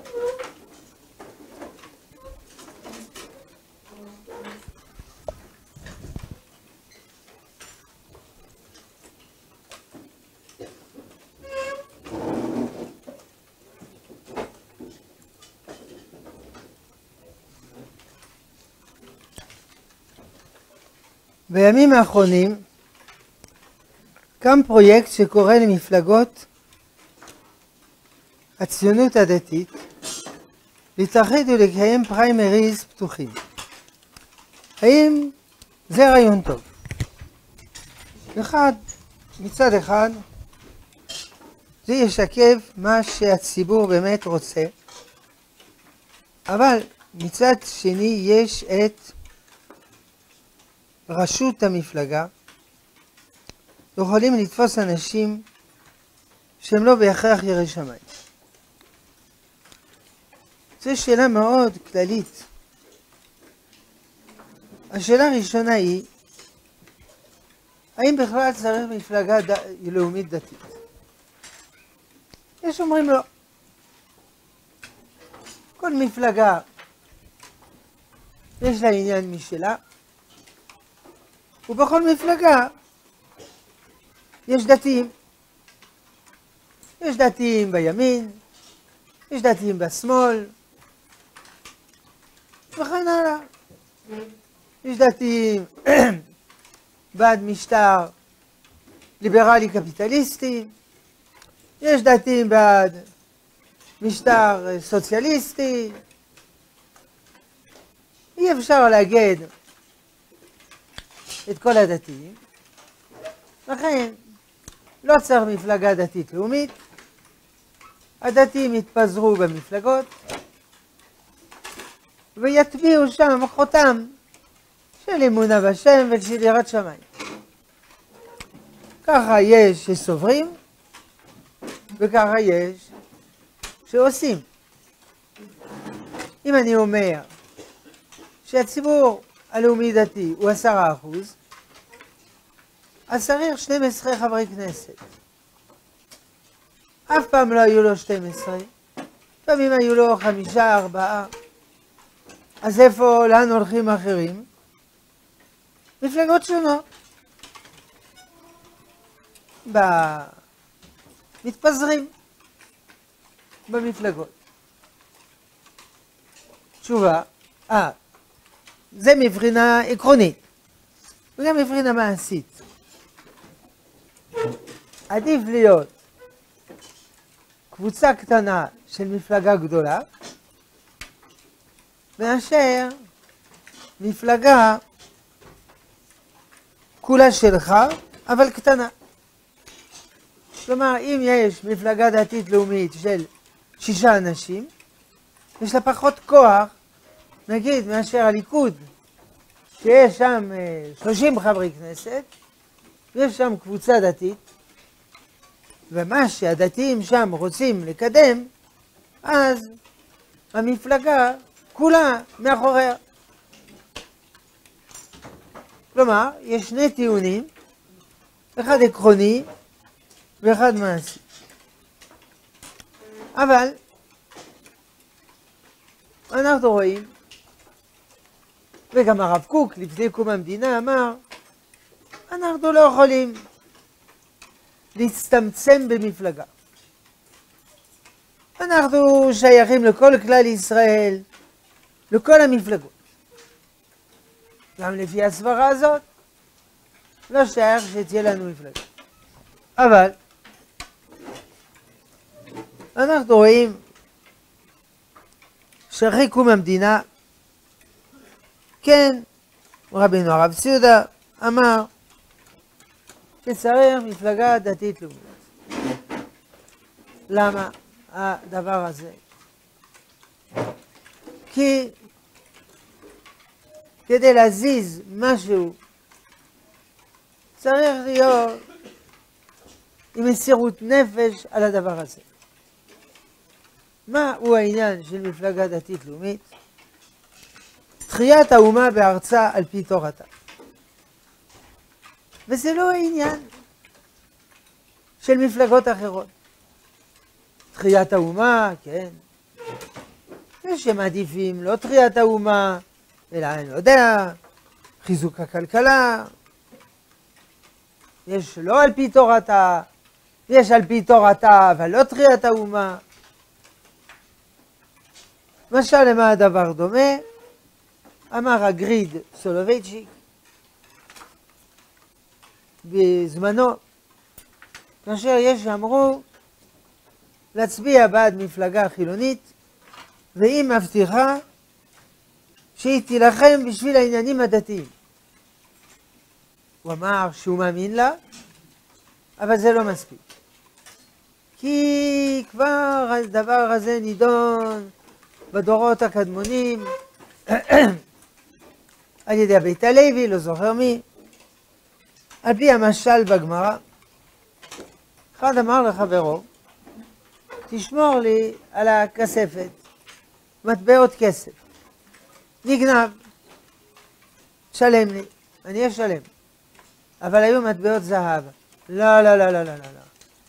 בימים האחרונים קם פרויקט שקורא למפלגות הציונות הדתית להתאחד ולקיים פריימריז פתוחים. האם זה רעיון טוב? מצד אחד זה ישקף מה שהציבור באמת רוצה, אבל מצד שני יש את ראשות המפלגה, יכולים לתפוס אנשים שהם לא בהכרח יראי שמיים. זו שאלה מאוד כללית. השאלה הראשונה היא, האם בכלל צריך מפלגה לאומית דתית? יש אומרים לא. כל מפלגה יש לה עניין משלה, ובכל מפלגה יש דתיים. יש דתיים בימין, יש דתיים בשמאל, וכן הלאה. יש דתיים בעד משטר ליברלי קפיטליסטי, יש דתיים בעד משטר סוציאליסטי. אי אפשר להגיד את כל הדתיים, לכן לא צריך מפלגה דתית לאומית. הדתיים יתפזרו במפלגות ויטביעו שם חותם של אמונה בשם ושל יראת שמיים. ככה יש שסוברים וככה יש שעושים. אם אני אומר שהציבור הלאומי דתי הוא 10%, אז צריך 12 חברי כנסת. אף פעם לא היו לו 12, פעמים היו לו 5, 4. אז איפה, לאן הולכים אחרים? מפלגות שונות. מתפזרים במפלגות. תשובה, זה מבחינה עקרונית, וגם מבחינה מעשית. עדיף להיות קבוצה קטנה של מפלגה גדולה, מאשר מפלגה כולה שלך, אבל קטנה. כלומר, אם יש מפלגה דתית לאומית של 6 אנשים, יש לה פחות כוח, נגיד, מאשר הליכוד, שיש שם 30 חברי כנסת, ויש שם קבוצה דתית, ומה שהדתיים שם רוצים לקדם, אז המפלגה כולה מאחוריה. כלומר, יש 2 טיעונים, אחד עקרוני ואחד מעשי. אבל אנחנו רואים, וגם הרב קוק לפני קום המדינה אמר, אנחנו לא יכולים להצטמצם במפלגה. אנחנו שייכים לכל כלל ישראל, לכל המפלגות. גם לפי הסברה הזאת, לא שייך שתהיה לנו מפלגה. אבל אנחנו רואים שאחרי קום המדינה, כן, רבינו הרב ציודה אמר שצריך מפלגה דתית לאומית. למה הדבר הזה? כי כדי להזיז משהו צריך להיות עם מסירות נפש על הדבר הזה. מהו העניין של מפלגה דתית לאומית? תחיית האומה בארצה על פי תורתה. וזה לא העניין של מפלגות אחרות. תחיית האומה, כן, יש שמעדיפים לא תחיית האומה, אלא אני לא יודע, חיזוק הכלכלה. יש לא על פי תורתה, יש על פי תורתה, אבל לא תחיית האומה. משל למה הדבר דומה? אמר הגריד סולובייצ'יק בזמנו, כאשר יש שאמרו להצביע בעד מפלגה חילונית, והיא מבטיחה שהיא תילחם בשביל העניינים הדתיים. הוא אמר שהוא מאמין לה, אבל זה לא מספיק. כי כבר הדבר הזה נידון בדורות הקדמונים, על ידי הבית הלוי, לא זוכר מי, על פי המשל בגמרא. אחד אמר לחברו, תשמור לי על הכספת, מטבעות כסף. נגנב, שלם לי, אני אשלם. אבל היו מטבעות זהב. לא, לא, לא, לא, לא, לא.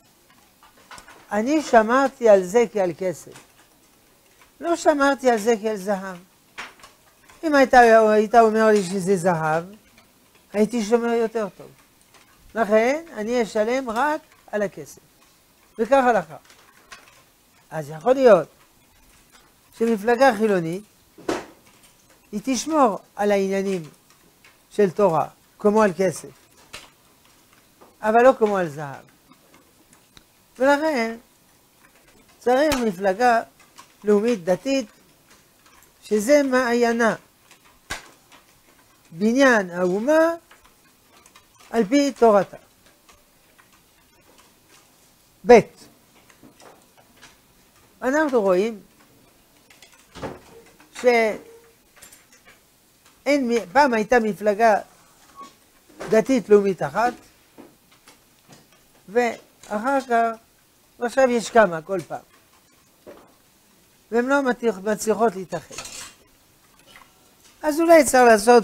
אני שמרתי על זה כעל כסף. לא שמרתי על זה כעל זהב. אם היית אומר לי שזה זהב, הייתי שומר יותר טוב. לכן אני אשלם רק על הכסף. וכך הלכה. אז יכול להיות שמפלגה חילונית היא תשמור על העניינים של תורה, כמו על כסף, אבל לא כמו על זהב. ולכן צריך מפלגה לאומית דתית שזה מעיינה, בניין האומה על פי תורתה. ב' אנחנו רואים פעם הייתה מפלגה דתית לאומית אחת, ואחר כך, ועכשיו יש כמה כל פעם, והן לא מצליחות להתאחד. אז אולי צריך לעשות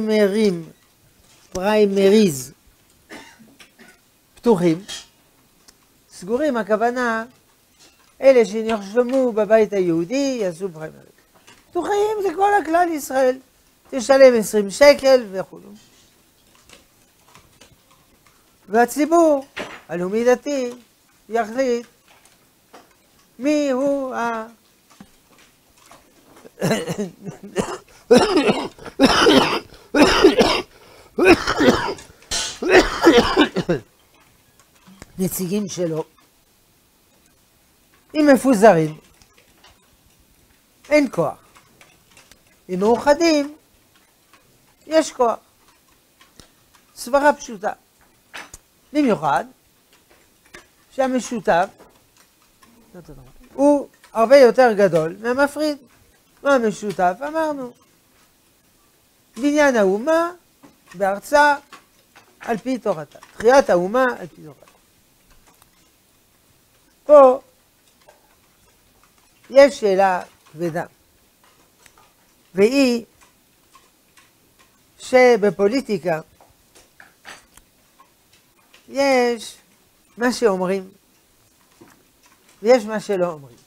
פריימריז פתוחים. סגורים, הכוונה, אלה שנרשמו בבית היהודי יעשו פריימריז. פתוחים זה כל הכלל ישראל, תשלם 20 שקל וכו'. והציבור הלאומי דתי יחליט מי הוא נציגים שלו. אם מפוזרים, אין כוח. אם מאוחדים, יש כוח. סברה פשוטה. במיוחד שהמשותף הוא הרבה יותר גדול מהמפריד. מה המשותף? אמרנו. בניין האומה בארצה על פי תורתה. תחיית האומה על פי תורתה. פה יש שאלה כבדה, והיא שבפוליטיקה יש מה שאומרים ויש מה שלא אומרים.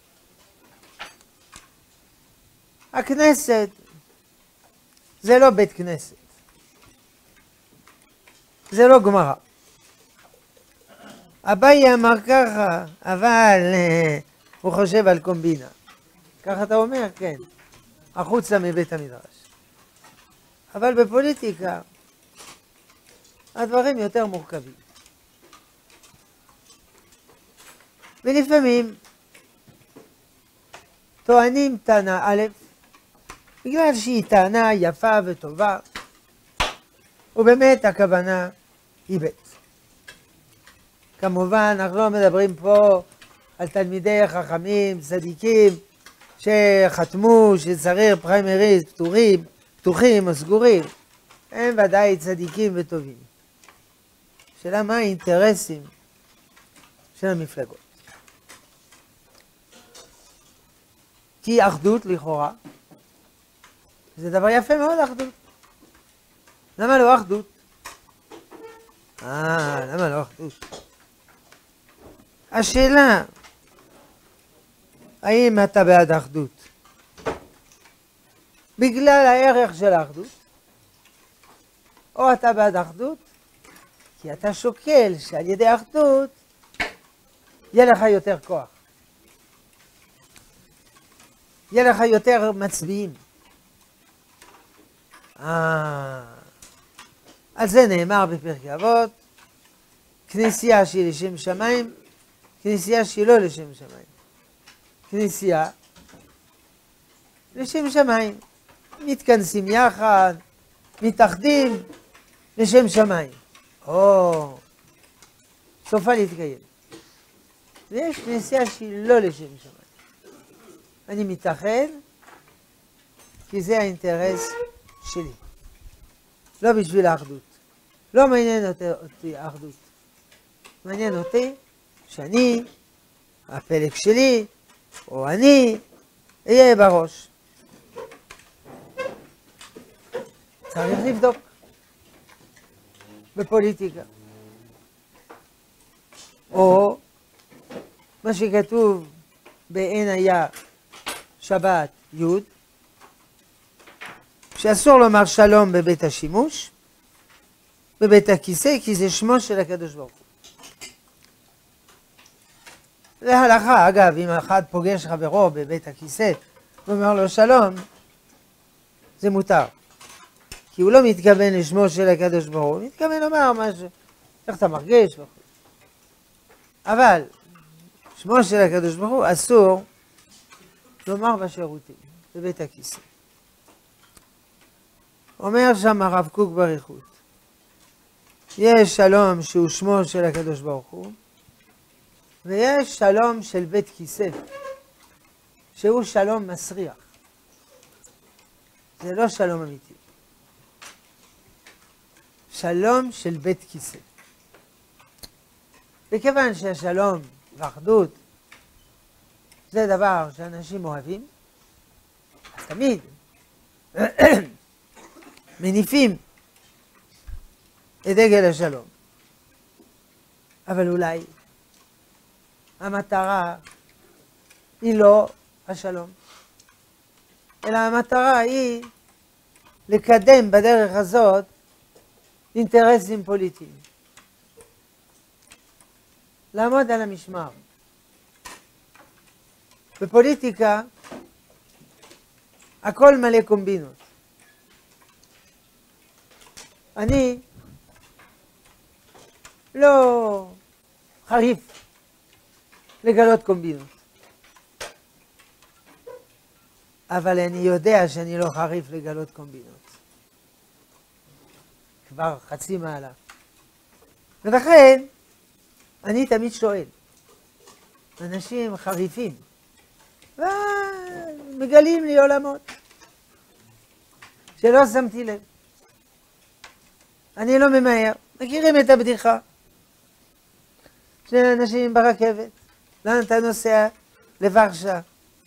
הכנסת זה לא בית כנסת, זה לא גמרא. אביי אמר ככה, אבל הוא חושב על קומבינה. ככה אתה אומר? כן. החוצה מבית המדרש. אבל בפוליטיקה הדברים יותר מורכבים. ולפעמים טוענים טענה א', בגלל שהיא טענה יפה וטובה, ובאמת הכוונה היא ב'. כמובן, אנחנו לא מדברים פה על תלמידי חכמים, צדיקים, שחתמו שצריך פריימריז פתוחים או סגורים. הם ודאי צדיקים וטובים. שאלה מה האינטרסים של המפלגות. כי אחדות לכאורה, זה דבר יפה מאוד אחדות. למה לא אחדות? למה לא אחדות? השאלה האם אתה בעד אחדות בגלל הערך של האחדות, או אתה בעד אחדות כי אתה שוקל שעל ידי אחדות יהיה לך יותר כוח, יהיה לך יותר מצביעים. על זה נאמר בפרקי אבות, כנסייה שהיא לשם שמיים, כנסייה שהיא לא לשם שמיים. כנסייה לשם שמיים, מתכנסים יחד, מתאחדים לשם שמיים. סופה להתקיים. ויש כנסייה שהיא לא לשם שמיים. אני מתאחד כי זה האינטרס שלי, לא בשביל האחדות. לא מעניין אותי האחדות. מעניין אותי שאני, הפלג שלי, או אני, אהיה בראש. צריך לבדוק בפוליטיקה. או מה שכתוב בעין היה שבת י', שאסור לומר שלום בבית השימוש, בבית הכיסא, כי זה שמו של הקדוש ברוך הוא. להלכה, אגב, אם אחד פוגש חברו בבית הכיסא ואומר לו שלום, זה מותר. כי הוא לא מתכוון לשמו של הקדוש ברוך הוא, הוא מתכוון לומר משהו, איך אתה מרגיש וכו'. אבל שמו של הקדוש ברוך הוא אסור לומר בשירותים, בבית הכיסא. אומר שם הרב קוק בריחוד, יש שלום שהוא שמו של הקדוש ברוך הוא, ויש שלום של בית כיסא, שהוא שלום מסריח. זה לא שלום אמיתי. שלום של בית כיסא. וכיוון שהשלום ואחדות זה דבר שאנשים אוהבים, אז תמיד מניפים את דגל השלום. אבל אולי המטרה היא לא השלום, אלא המטרה היא לקדם בדרך הזאת אינטרסים פוליטיים. לעמוד על המשמר. בפוליטיקה הכל מלא קומבינות. אני לא חריף לגלות קומבינות, אבל אני יודע שאני לא חריף לגלות קומבינות. כבר חצי מעלה. ולכן אני תמיד שואל, אנשים חריפים ומגלים לי עולמות שלא שמתי לב. אני לא ממהר. מכירים את הבדיחה? שני אנשים ברכבת, לאן אתה נוסע? לוורשה.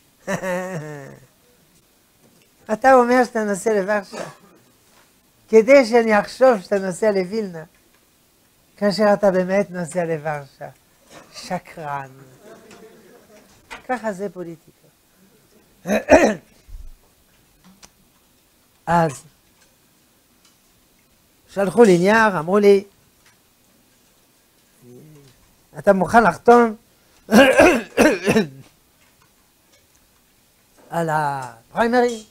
אתה אומר שאתה נוסע לוורשה כדי שאני אחשוב שאתה נוסע לווילנה, כאשר אתה באמת נוסע לוורשה. שקרן. ככה זה פוליטיקה. אז שלחו לי נייר, אמרו לי, אתה מוכן לחתום על הפריימרי?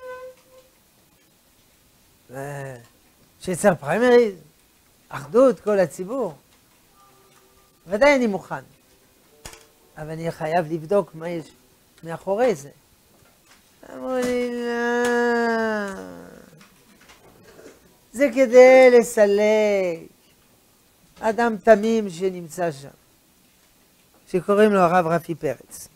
שיצר פריימרי, אחדות כל הציבור. ודאי אני מוכן, אבל אני חייב לבדוק מה יש מאחורי זה. אמרו לי, לא, זה כדי לסלק אדם תמים שנמצא שם, שקוראים לו הרב רפי פרץ.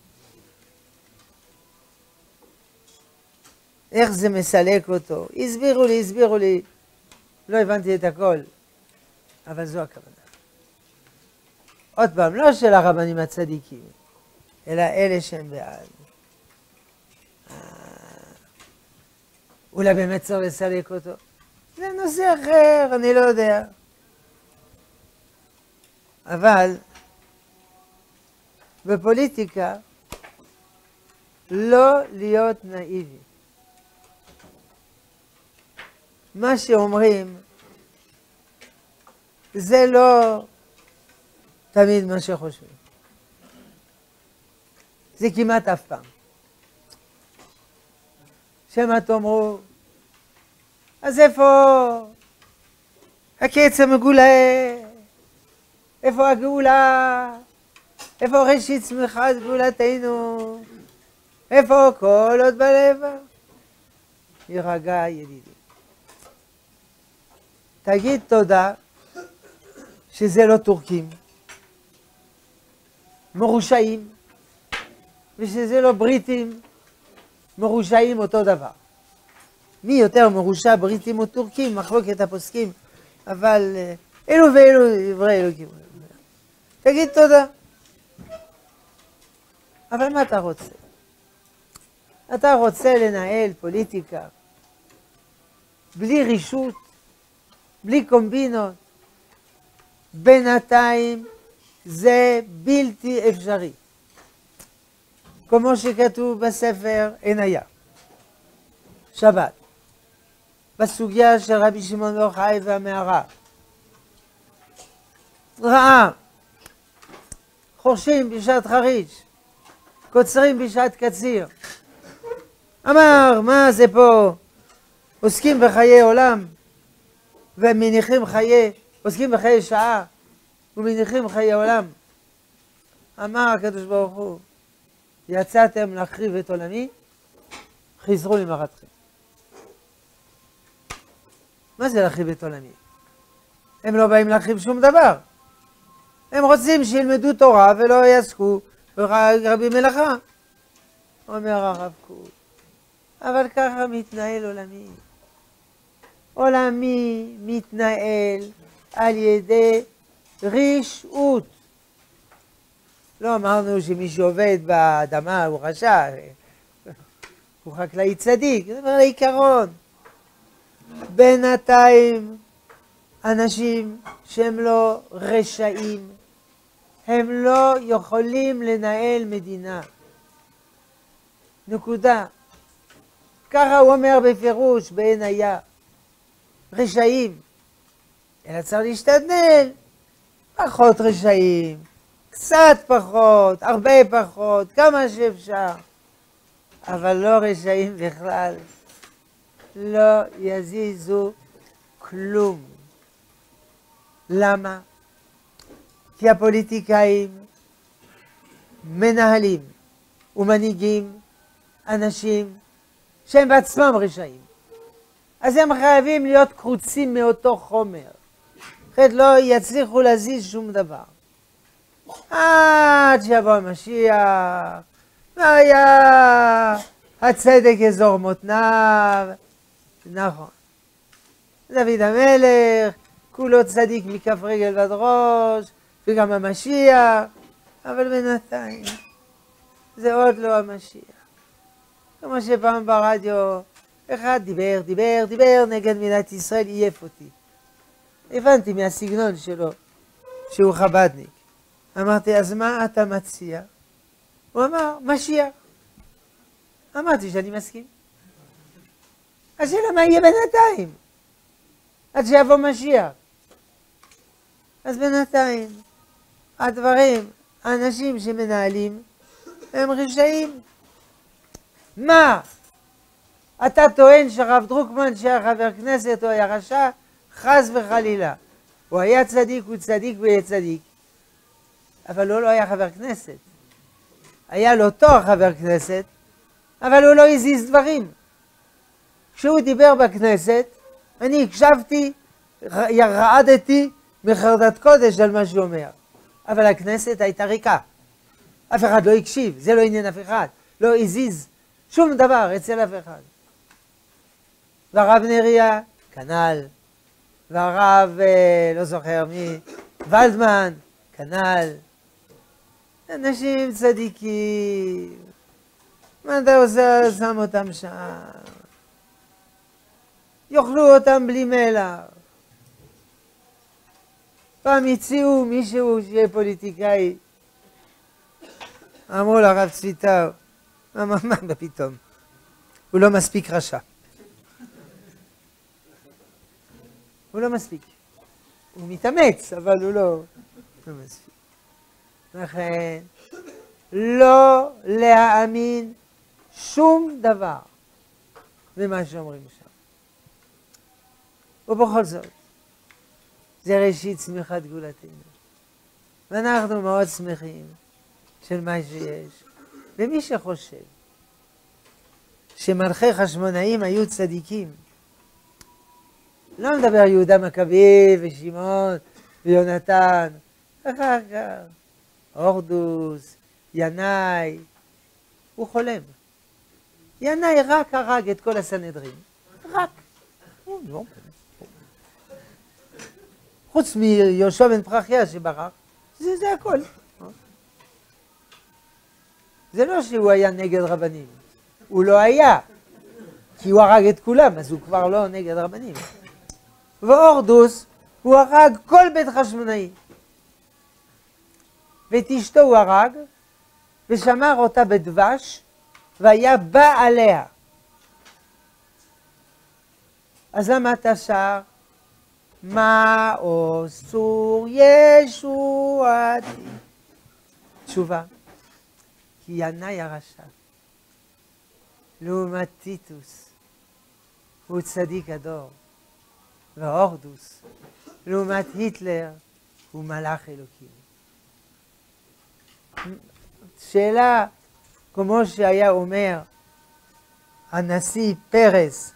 איך זה מסלק אותו? הסבירו לי, לא הבנתי את הכל, אבל זו הכוונה. עוד פעם, לא של הרבנים הצדיקים, אלא אלה שהם בעד. אולי באמת צריך לסלק אותו? זה נושא אחר, אני לא יודע. אבל בפוליטיקה לא להיות נאיבי. מה שאומרים זה לא תמיד מה שחושבים. זה כמעט אף פעם. שמה תאמרו, אז איפה הקץ המגולה? איפה הגאולה? איפה ראשית צמיחת גאולתנו? איפה כל עוד בלב? יירגע ידידי. תגיד תודה שזה לא טורקים, מרושעים, ושזה לא בריטים, מרושעים אותו דבר. מי יותר מרושע, בריטים או טורקים? מחלוקת הפוסקים, אבל אלו ואלו דברי אלוקים. תגיד תודה. אבל מה אתה רוצה? אתה רוצה לנהל פוליטיקה בלי רישות, בלי קומבינות. בינתיים זה בלתי אפשרי. כמו שכתוב בספר עניה, שבת, בסוגיה של רבי שמעון בר יוחאי והמערה. ראה, חורשים בשעת חריש, קוצרים בשעת קציר. אמר, מה זה פה? עוסקים בחיי עולם ומניחים עוסקים בחיי שעה ומניחים חיי עולם. אמר הקדוש ברוך הוא, יצאתם להחריב את עולמי, חזרו למחתכם. מה זה להחריב את עולמי? הם לא באים להחריב שום דבר. הם רוצים שילמדו תורה ולא יעסקו ברבי מלאכה. אומר הרב קוק, אבל ככה מתנהל עולמי. עולמי מתנהל על ידי רשעות. לא אמרנו שמי שעובד באדמה הוא רשע, הוא חקלאי צדיק, זה אומר לעיקרון. בינתיים אנשים שהם לא רשעים, הם לא יכולים לנהל מדינה. נקודה. ככה הוא אומר בפירוש בעניה. רשעים. אלא צריך להשתדל. פחות רשעים. קצת פחות, הרבה פחות, כמה שאפשר. אבל לא רשעים בכלל. לא יזיזו כלום. למה? כי הפוליטיקאים מנהלים ומנהיגים אנשים שהם בעצמם רשעים. אז הם חייבים להיות קרוצים מאותו חומר. אחרת לא יצליחו להזיז שום דבר. עד שיבוא המשיח, והיה הצדק יזור מותניו. נכון. דוד המלך, כולו צדיק מכף רגל ועד ראש, וגם המשיח, אבל בינתיים זה עוד לא המשיח. כמו שפעם ברדיו, אחד דיבר נגד מדינת ישראל, עייף אותי. הבנתי מהסגנון שלו שהוא חבדניק. אמרתי, אז מה אתה מציע? הוא אמר, משיח. אמרתי שאני מסכים. השאלה מה יהיה בינתיים? עד שיבוא משיח. אז בינתיים, הדברים, האנשים שמנהלים, הם רשעים. מה? אתה טוען שהרב דרוקמן שהיה חבר כנסת או היה רשע? חס וחלילה. הוא היה צדיק, הוא צדיק ויהיה צדיק. אבל הוא לא היה חבר כנסת. היה לו תואר חבר כנסת, אבל הוא לא הזיז דברים. כשהוא דיבר בכנסת, אני הקשבתי, רעדתי מחרדת קודש על מה שהוא אומר. אבל הכנסת הייתה ריקה. אף אחד לא הקשיב, זה לא עניין אף אחד. לא הזיז שום דבר אצל אף אחד. והרב נריה, כנ"ל. והרב, לא זוכר מי, ולדמן, כנ"ל. אנשים צדיקים. מה אתה עושה? שם אותם שם. יאכלו אותם בלי מלח. פעם הציעו מישהו שיהיה פוליטיקאי. אמרו לרב צביטאו, מה פתאום? הוא לא מספיק רשע. הוא לא מספיק. הוא מתאמץ, אבל הוא לא מספיק. לכן, לא להאמין שום דבר במה שאומרים שם. ובכל זאת, זה ראשית צמיחת גאולתנו. ואנחנו מאוד שמחים של מה שיש. ומי שחושב שמלכי חשמונאים היו צדיקים, לא מדבר יהודה מכבי ושמעון ויונתן, אחר כך, הורדוס, ינאי, הוא חולם. ינאי רק הרג את כל הסנהדרין. רק. חוץ מיהושע בן פרחיה שברח, זה הכל. זה לא שהוא היה נגד רבנים. הוא לא היה. כי הוא הרג את כולם, אז הוא כבר לא נגד רבנים. והורדוס, הוא הרג כל בית חשמונאי. ואת אשתו הוא הרג, ושמר אותה בדבש, והיה בא עליה. אז למה אתה שר? מה עשו ישועתי? תשובה. כי ינאי הרשע, לעומת טיטוס, הוא צדיק הדור, והורדוס, לעומת היטלר, הוא מלאך אלוקים. שאלה, כמו שהיה אומר הנשיא פרס,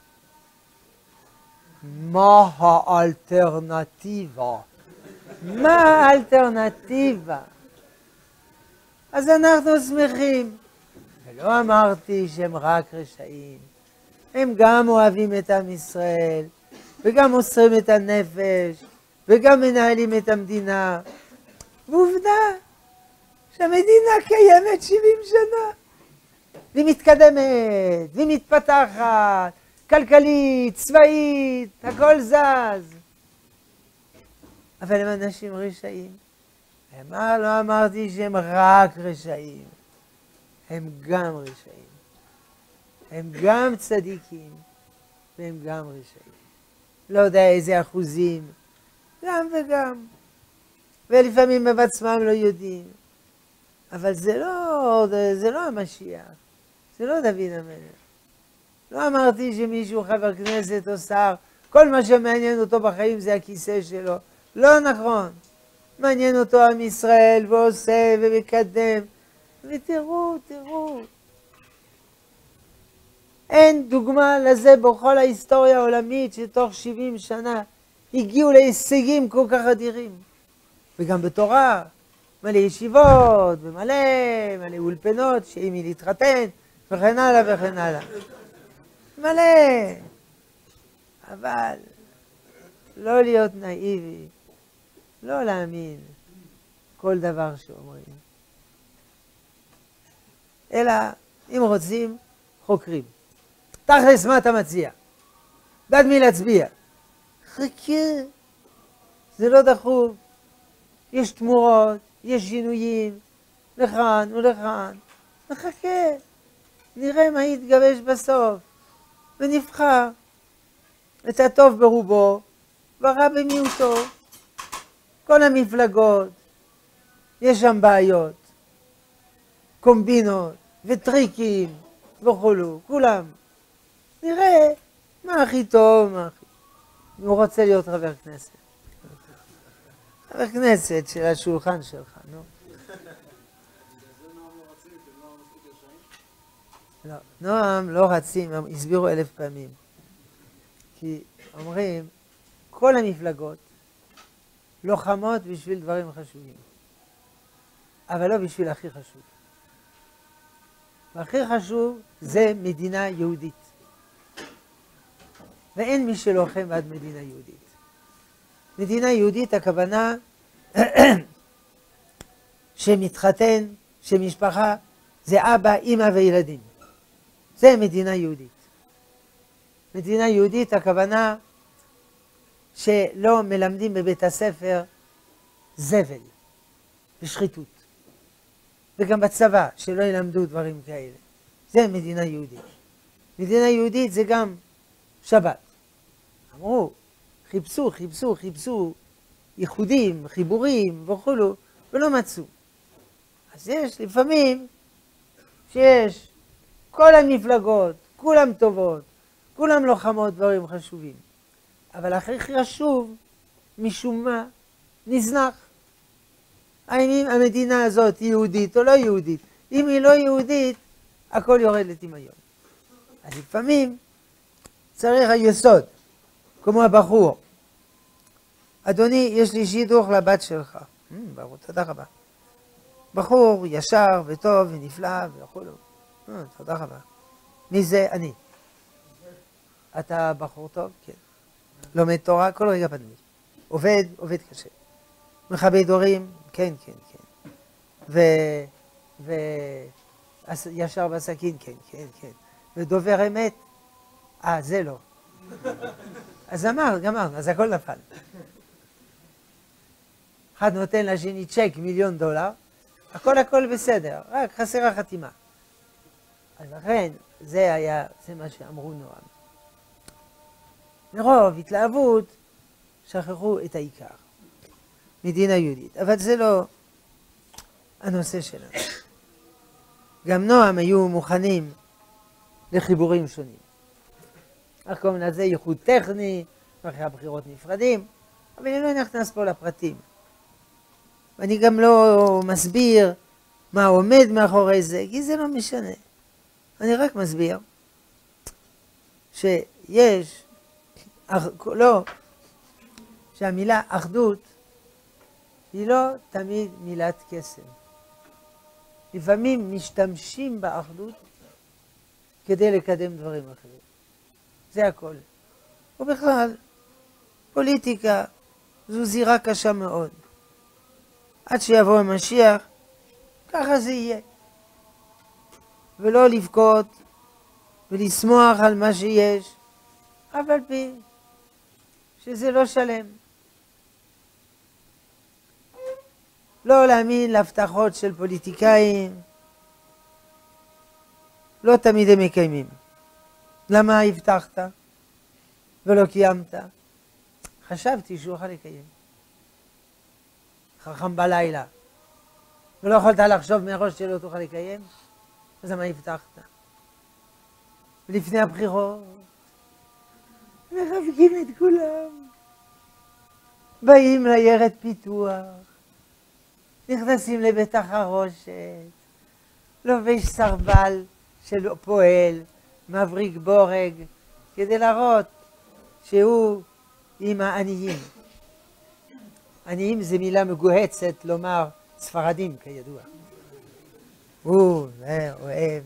מה האלטרנטיבה? מה האלטרנטיבה? אז אנחנו שמחים. ולא אמרתי שהם רק רשעים. הם גם אוהבים את עם ישראל, וגם מוסרים את הנפש, וגם מנהלים את המדינה. ועובדה שהמדינה קיימת 70 שנה. והיא מתקדמת, והיא מתפתחת, כלכלית, צבאית, הכל זז. אבל הם אנשים רשעים. לא אמרתי שהם רק רשעים. הם גם רשעים. הם גם צדיקים, והם גם רשעים. לא יודע איזה אחוזים, גם וגם. ולפעמים הם עצמם לא יודעים. אבל זה לא המשיח. זה לא דוד המלך. לא אמרתי שמישהו חבר כנסת או שר, כל מה שמעניין אותו בחיים זה הכיסא שלו. לא נכון. מעניין אותו עם ישראל ועושה ומקדם. ותראו, תראו. אין דוגמה לזה בכל ההיסטוריה העולמית שתוך 70 שנה הגיעו להישגים כל כך אדירים. וגם בתורה, מלא ישיבות ומלא אולפנות שאם היא להתחתן וכן הלאה וכן הלאה. מלא. אבל לא להיות נאיבי, לא להאמין כל דבר שאומרים. אלא אם רוצים, חוקרים. תכלס מה אתה מציע? בעד מי להצביע? חכה. זה לא דחוף. יש תמורות, יש שינויים, לכאן ולכאן. נחכה. נראה מה יתגבש בסוף. ונבחר את הטוב ברובו והרע במיעוטו. כל המפלגות, יש שם בעיות, קומבינות וטריקים וכולו, כולם. נראה מה הכי טוב, מה הכי... הוא רוצה להיות חבר כנסת. חבר כנסת של השולחן שלך, נו. לא, נועם לא רצים, הם הסבירו 1000 פעמים. כי אומרים, כל המפלגות לוחמות בשביל דברים חשובים. אבל לא בשביל הכי חשוב. והכי חשוב זה מדינה יהודית. ואין מי שלוחם בעד מדינה יהודית. מדינה יהודית הכוונה שמתחתן, שמשפחה זה אבא, אמא וילדים. זה מדינה יהודית. מדינה יהודית הכוונה שלא מלמדים בבית הספר זבל ושחיתות. וגם בצבא שלא ילמדו דברים כאלה. זה מדינה יהודית. מדינה יהודית זה גם שבת. אמרו, חיפשו ייחודים, חיבורים וכולו, ולא מצאו. אז יש לפעמים שיש כל המפלגות, כולם טובות, כולם לוחמות דברים חשובים. אבל הכי חשוב, משום מה, נזנח. האם המדינה הזאת היא יהודית או לא יהודית? אם היא לא יהודית, הכל יורד לטמיון. אז לפעמים צריך היסוד, כמו הבחור. אדוני, יש לי שידוך לבת שלך. ברור, תודה רבה. בחור ישר וטוב ונפלא וכולו. תודה רבה. מי זה? אני. אתה בחור טוב? כן. לומד תורה כל רגע פנוי. עובד קשה. מכבד הורים? כן. וישר בסכין? כן. ודובר אמת? זה לא. אז גמרנו, אז הכל נפל. אחד נותן לשני צ'ק $1,000,000, הכל בסדר, רק חסרה חתימה. אז לכן, זה מה שאמרו נועם. מרוב התלהבות, שכחו את העיקר. מדינה יהודית. אבל זה לא הנושא שלנו. גם נועם היו מוכנים לחיבורים שונים. איך קוראים לזה? ייחוד טכני, אחרי הבחירות נפרדים, אבל אני לא נכנס פה לפרטים. ואני גם לא מסביר מה עומד מאחורי זה, כי זה לא משנה. אני רק מסביר שיש, שהמילה אחדות היא לא תמיד מילת קסם. לפעמים משתמשים באחדות כדי לקדם דברים אחרים. זה הכל. ובכלל, פוליטיקה זו זירה קשה מאוד. עד שיבוא המשיח, ככה זה יהיה. ולא לבכות ולשמוח על מה שיש, אף על פי שזה לא שלם. לא להאמין להבטחות של פוליטיקאים, לא תמיד הם מקיימים. למה הבטחת ולא קיימת? חשבתי שהוא יכול לקיים. חכם בלילה. ולא יכולת לחשוב מראש שלא תוכל לקיים? אז מה הבטחת? ולפני הבחירות, מחבקים את כולם. באים לעיירת פיתוח, נכנסים לבית החרושת, לובש סרבל של פועל, מבריק בורג, כדי להראות שהוא עם העניים. עניים זה מילה מגוהצת לומר ספרדים כידוע. הוא אוהב,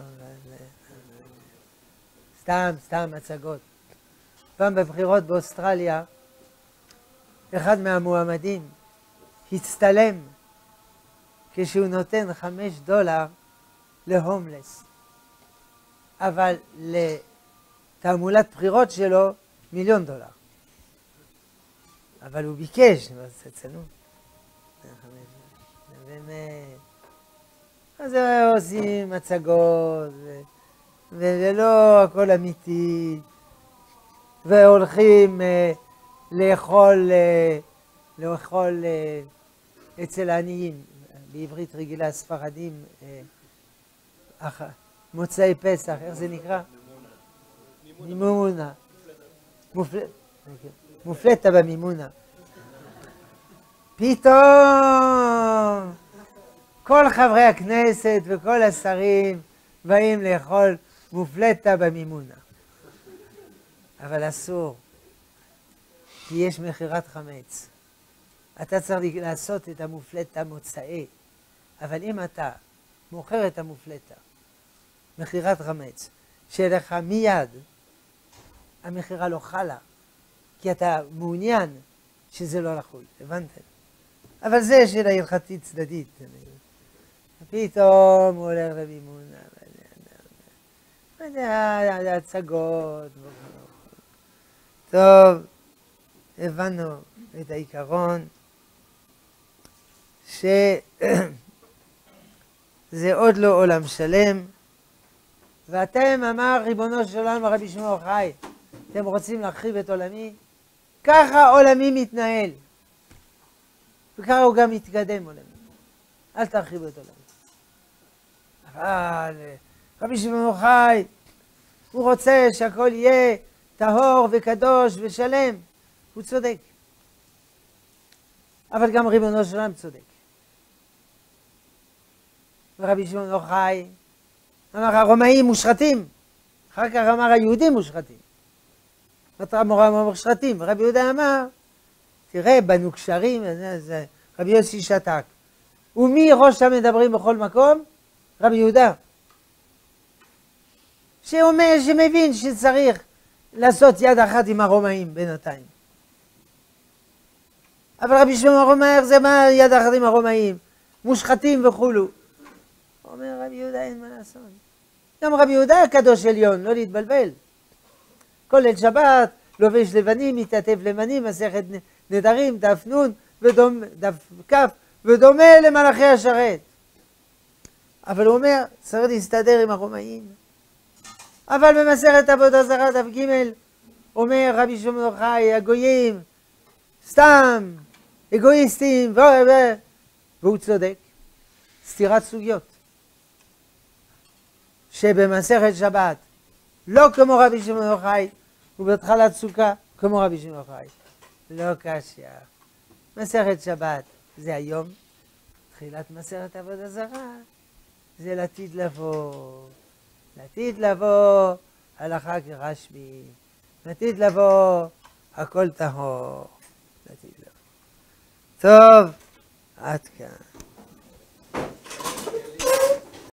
סתם הצגות. פעם בבחירות באוסטרליה, אחד מהמועמדים הצטלם כשהוא נותן $5 להומלס. אבל לתעמולת בחירות שלו $1,000,000. אבל הוא ביקש, זה צנוע. אז עושים הצגות, ולא הכל אמיתי, והולכים לאכול אצל העניים, בעברית רגילה ספרדים, מוצאי פסח, איך זה נקרא? מימונה. מופלטה במימונה. פתאום כל חברי הכנסת וכל השרים באים לאכול מופלטה במימונה. אבל אסור, כי יש מכירת חמץ. אתה צריך לעשות את המופלטה מוצאי, אבל אם אתה מוכר את המופלטה, מכירת חמץ, שלך מיד המכירה לא חלה, כי אתה מעוניין שזה לא לחול, הבנתם? אבל זה שאלה הלכתית צדדית. פתאום הוא הולך למימונה, זה הצגות. טוב, הבנו את העיקרון שזה עוד לא עולם שלם, ואתם, אמר ריבונו של עולם הרבי שמעון בר יוחאי, אתם רוצים להחריב את עולמי? ככה עולמי מתנהל. וככה הוא גם מתקדם עולמי. אל תרחיבו את עולמי. אבל רבי שמעון בר יוחאי, הוא רוצה שהכל יהיה טהור וקדוש ושלם. הוא צודק. אבל גם ריבונו של עולם צודק. ורבי שמעון בר יוחאי אמר הרומאים מושחתים. אחר כך אמר היהודים מושחתים. מושחתים. רבי יהודה אמר, תראה, בנו קשרים, רבי יוסי שתק. ומי ראש המדברים בכל מקום? רבי יהודה. שאומר, שמבין שצריך לעשות יד אחת עם הרומאים בינתיים. אבל רבי שמעון אומר, זה מה יד אחת עם הרומאים? מושחתים וכולו. אומר רבי יהודה, אין מה לעשות. גם רבי יהודה הקדוש עליון, לא להתבלבל. כל ליל שבת, לובש לבנים, מתעטף לבנים, מסכת נדרים, דף נון, דף כף, ודומה למלאכי השרת. אבל הוא אומר, צריך להסתדר עם הרומאים. אבל במסכת עבודה זרה, דף ג' אומר רבי שמעון בר יוחאי, הגויים, סתם, אגואיסטים, והוא צודק. סתירת סוגיות. שבמסכת שבת, לא כמו רבי שמעון בר יוחאי, ובהתחלת סוכה, כמו רבי שמעון בר יוחאי. לא קשיא. מסכת שבת זה היום, תחילת מסכת עבודה זרה, זה לעתיד לבוא. לעתיד לבוא, הלכה כרשב"י. לעתיד לבוא, הכל טהור. לעתיד לבוא. טוב, עד כאן.